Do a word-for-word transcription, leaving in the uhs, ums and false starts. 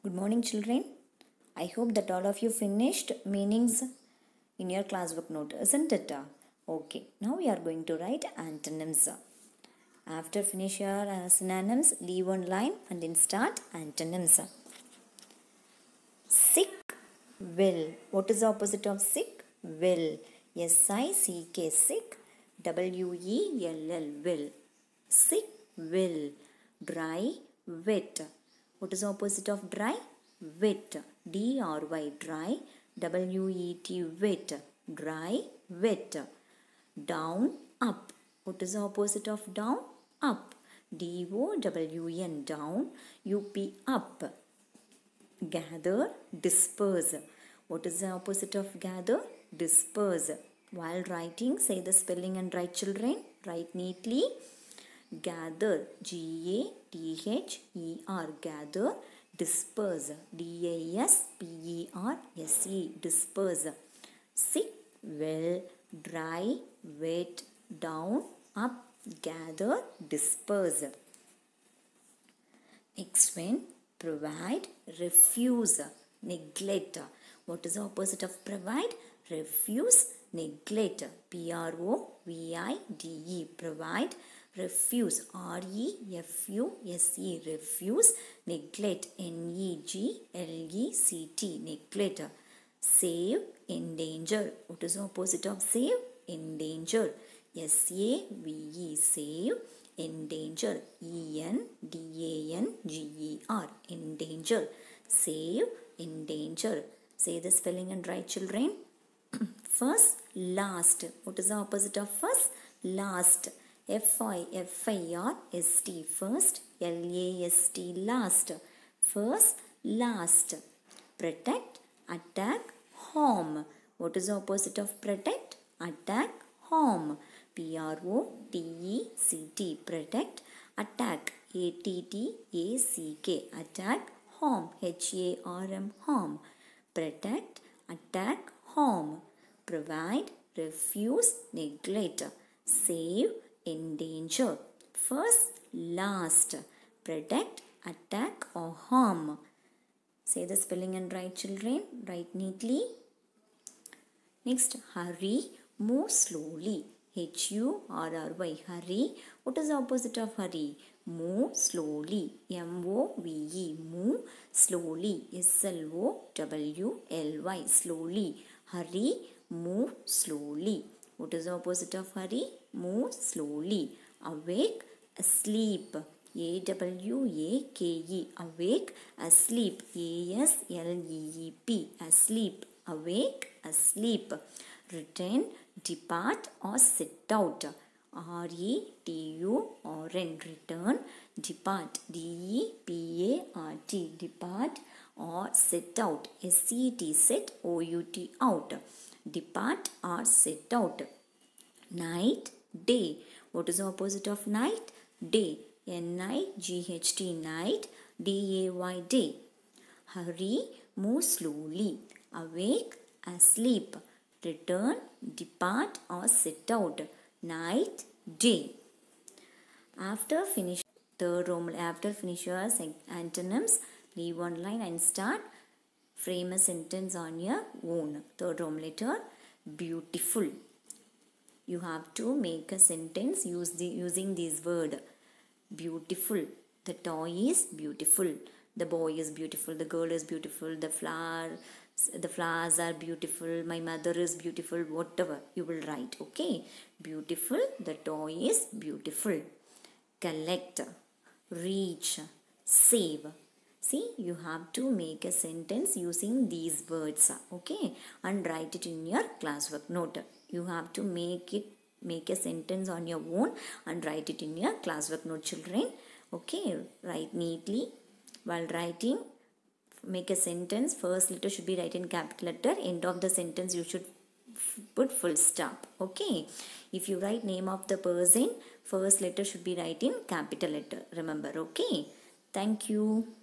Good morning, children. I hope that all of you finished meanings in your classwork note, isn't it? Okay, now we are going to write antonyms. After finish your uh, synonyms, leave one line and then start antonyms. Sick, will. What is the opposite of sick? Will. S I C K, sick. W E L L, will. Sick, will. Dry, wet. What is the opposite of dry? Wet. D R Y, dry. W E T, wet. Dry, wet. Down, up. What is the opposite of down? Up. D O W N, down. U P, up. Gather, disperse. What is the opposite of gather? Disperse. While writing, say the spelling and write, children. Write neatly. Gather, G A T H E R, gather. Disperse, D A S P E R S E, disperse. Sick, well, dry, wet, down, up, gather, disperse. Next one, provide, refuse, neglect. What is the opposite of provide? Refuse, neglect. P R O V I D E, provide. Refuse, R E F U S E, refuse. Neglect, N E G L E C T, neglect. Save, endanger. What is the opposite of save? Endanger. S A V E, save. Endanger, E N D A N G E R, endanger. Save, endanger. Say the spelling and write, children. First, last. What is the opposite of first? Last. F I F I R S T, first. L A S T, last. First, last. Protect, attack, harm. What is the opposite of protect? Attack, harm. P R O T E C T, protect. Attack, A T T A C K, attack. Harm, H A R M, harm. Protect, attack, harm. Provide, refuse, neglect. Save, endanger. First, last. Protect, attack or harm. Say the spelling and write, children. Write neatly. Next, hurry, move slowly. H U R R Y, hurry. What is the opposite of hurry? Move slowly. M O V E, move slowly. S L O W L Y, slowly. Hurry, move slowly. What is the opposite of hurry? Move slowly. Awake, asleep. A W A K E, awake, asleep. A S L E E P, asleep. Awake, asleep. Return, depart or sit out. R E T U R N, return, depart. D E P A R T, depart or sit out. S E T, sit, O U T, out. Depart or sit out. Night, day. What is the opposite of night? Day. N I G H T, night. D A Y, day. Hurry, move slowly. Awake, asleep. Return, depart or sit out. Night, day. After finish third Roman, after finish your antonyms, leave one line and start. Frame a sentence on your own. Third Roman letter, beautiful. You have to make a sentence use the, using this word. Beautiful. The toy is beautiful. The boy is beautiful. The girl is beautiful. The flower, the flowers are beautiful. My mother is beautiful. Whatever you will write. Okay. Beautiful. The toy is beautiful. Collect. Reach. Save. See, you have to make a sentence using these words. Okay. And write it in your classwork note. You have to make it, make a sentence on your own and write it in your classwork note, children. Okay. Write neatly. While writing, make a sentence. First letter should be written in capital letter. End of the sentence you should put full stop. Okay. If you write name of the person, first letter should be written in capital letter. Remember. Okay. Thank you.